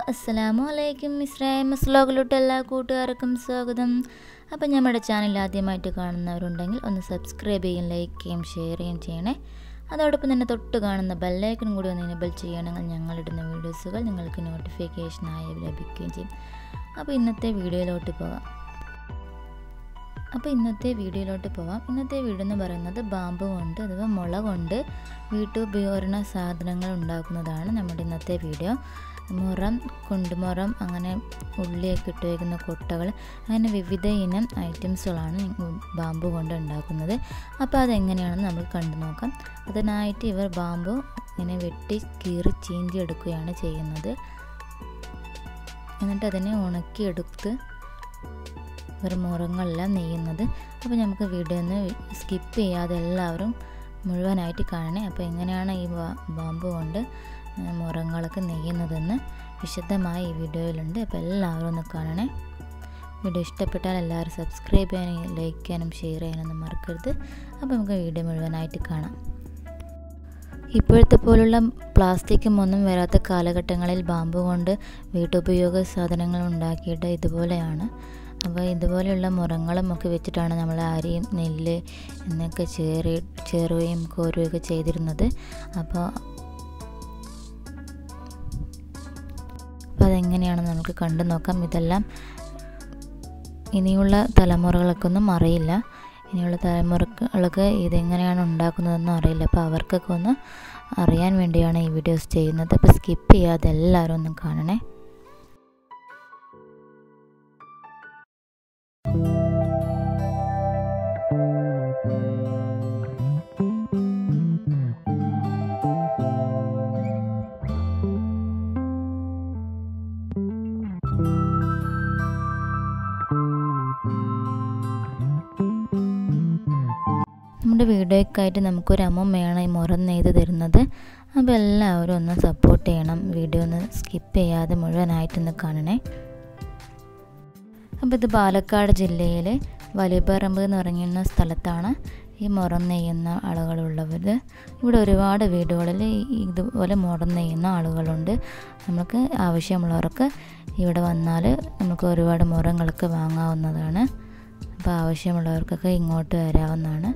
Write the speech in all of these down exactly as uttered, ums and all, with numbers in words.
അസ്സലാമു അലൈക്കും. ഇസ്രായേൽ മസ്ലോഗിലോട്ട് എല്ലാ കൂട്ടുകാർക്കും സ്വാഗതം. അപ്പം നമ്മുടെ ചാനൽ ആദ്യമായിട്ട് കാണുന്നവരുണ്ടെങ്കിൽ ഒന്ന് സബ്സ്ക്രൈബ് ചെയ്യും, ലൈക്ക് ചെയ്യും, ഷെയർ ചെയ്യും ചെയ്യണേ. അതോടൊപ്പം തന്നെ തൊട്ട് കാണുന്ന ബെല്ലൈക്കനും കൂടി ഒന്ന് എനേബിൾ ചെയ്യണമെങ്കിൽ ഞങ്ങളിടുന്ന വീഡിയോസുകൾ നിങ്ങൾക്ക് നോട്ടിഫിക്കേഷനായി ലഭിക്കുകയും ചെയ്യും. അപ്പോൾ ഇന്നത്തെ വീഡിയോയിലോട്ട് പോകാം അപ്പോൾ ഇന്നത്തെ വീഡിയോയിലോട്ട് പോകാം ഇന്നത്തെ വീഡിയോ എന്ന് പറയുന്നത് ബാമ്പു കൊണ്ട് അഥവാ മുള കൊണ്ട് വീട്ടുപകരണ സാധനങ്ങൾ ഉണ്ടാക്കുന്നതാണ് നമ്മുടെ ഇന്നത്തെ വീഡിയോ. മുറം, കുണ്ടുമുറം, അങ്ങനെ ഉള്ളിയൊക്കെ ഇട്ട് വയ്ക്കുന്ന കൊട്ടകൾ, അങ്ങനെ വിവിധ ഇനം ഐറ്റംസുകളാണ് ബാമ്പു കൊണ്ട് ഉണ്ടാക്കുന്നത്. അപ്പോൾ അതെങ്ങനെയാണെന്ന് നമുക്ക് കണ്ടു നോക്കാം. അതിനായിട്ട് ഇവർ ബാമ്പു ഇങ്ങനെ വെട്ടി കീറി ചീന്തി എടുക്കുകയാണ് ചെയ്യുന്നത്. എന്നിട്ട് അതിനെ ഉണക്കിയെടുത്ത് ഇവർ മുറങ്ങളെല്ലാം നെയ്യുന്നത്. അപ്പോൾ നമുക്ക് വീഡിയോ ഒന്ന് സ്കിപ്പ് ചെയ്യാതെ എല്ലാവരും മുഴുവനായിട്ട് കാണണേ. അപ്പോൾ എങ്ങനെയാണ് ഈ ബാമ്പു കൊണ്ട് മുറങ്ങളൊക്കെ നെയ്യുന്നതെന്ന് വിശദമായി ഈ വീഡിയോയിലുണ്ട്. അപ്പോൾ എല്ലാവരും ഒന്ന് കാണണേ. വീഡിയോ ഇഷ്ടപ്പെട്ടാൽ എല്ലാവരും സബ്സ്ക്രൈബ് ചെയ്യാനും ലൈക്ക് ചെയ്യാനും ഷെയർ ചെയ്യാനൊന്നും മറക്കരുത്. അപ്പോൾ നമുക്ക് വീഡിയോ മുഴുവനായിട്ട് കാണാം. ഇപ്പോഴത്തെ പോലുള്ള പ്ലാസ്റ്റിക്കും ഒന്നും വരാത്ത കാലഘട്ടങ്ങളിൽ ബാമ്പു കൊണ്ട് വീട്ടുപയോഗ സാധനങ്ങൾ ഉണ്ടാക്കിയിട്ട് ഇതുപോലെയാണ്. അപ്പോൾ ഇതുപോലെയുള്ള മുറങ്ങളും ഒക്കെ വെച്ചിട്ടാണ് നമ്മൾ അരിയും നെല്ല് എന്നൊക്കെ ചേറി ചേറുകയും കോരുകയൊക്കെ ചെയ്തിരുന്നത്. അപ്പോൾ അപ്പോൾ അതെങ്ങനെയാണെന്ന് നമുക്ക് കണ്ടു നോക്കാം. ഇതെല്ലാം ഇനിയുള്ള തലമുറകൾക്കൊന്നും അറിയില്ല. ഇനിയുള്ള തലമുറകൾക്ക് ഇതെങ്ങനെയാണ് ഉണ്ടാക്കുന്നതെന്നും അറിയില്ല. അപ്പോൾ അവർക്കൊക്കെ ഒന്ന് അറിയാൻ വേണ്ടിയാണ് ഈ വീഡിയോസ് ചെയ്യുന്നത്. അപ്പോൾ സ്കിപ്പ് ചെയ്യാതെ എല്ലാവരും ഒന്ന് കാണണേ. നമ്മുടെ വീഡിയോയ്ക്കായിട്ട് നമുക്കൊരു അമ്മമ്മയാണ് ഈ മുറം നെയ്ത് തരുന്നത്. അപ്പോൾ എല്ലാവരും ഒന്ന് സപ്പോർട്ട് ചെയ്യണം. വീഡിയോ ഒന്ന് സ്കിപ്പ് ചെയ്യാതെ മുഴുവനായിട്ടൊന്ന് കാണണേ. അപ്പോൾ ഇത് പാലക്കാട് ജില്ലയിലെ വലിയപറമ്പ് എന്ന് പറയുന്ന സ്ഥലത്താണ് ഈ മുറം നെയ്യുന്ന ആളുകളുള്ളവർ. ഇവിടെ ഒരുപാട് വീടുകളിൽ ഇതുപോലെ മുറം നെയ്യുന്ന ആളുകളുണ്ട്. നമുക്ക് ആവശ്യമുള്ളവർക്ക് ഇവിടെ വന്നാൽ നമുക്ക് ഒരുപാട് മുറങ്ങളൊക്കെ വാങ്ങാവുന്നതാണ്. അപ്പോൾ ആവശ്യമുള്ളവർക്കൊക്കെ ഇങ്ങോട്ട് വരാവുന്നതാണ്.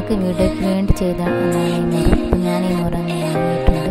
ചെറിയൊക്കെ വീഡിയോയ്ക്ക് വേണ്ടി ചെയ്താണ് ഈ മുറം. അപ്പം ഞാൻ ഈ മുറം വാങ്ങിയിട്ടുണ്ട്.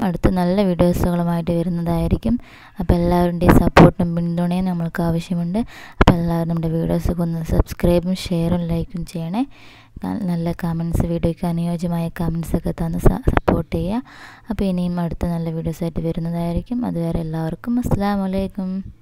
അടുത്ത നല്ല വീഡിയോസുകളുമായിട്ട് വരുന്നതായിരിക്കും. അപ്പോൾ എല്ലാവരുടെയും സപ്പോർട്ടും പിന്തുണയും നമ്മൾക്ക് ആവശ്യമുണ്ട്. അപ്പോൾ എല്ലാവരും നമ്മുടെ വീഡിയോസൊക്കെ ഒന്ന് സബ്സ്ക്രൈബും ഷെയറും ലൈക്കും ചെയ്യണേ. നല്ല കമൻസ്, വീഡിയോയ്ക്ക് അനുയോജ്യമായ കമൻസൊക്കെ തന്ന് സപ്പോർട്ട് ചെയ്യുക. അപ്പോൾ ഇനിയും അടുത്ത നല്ല വീഡിയോസായിട്ട് വരുന്നതായിരിക്കും. അതുവരെ എല്ലാവർക്കും അസ്സലാമു അലൈക്കും.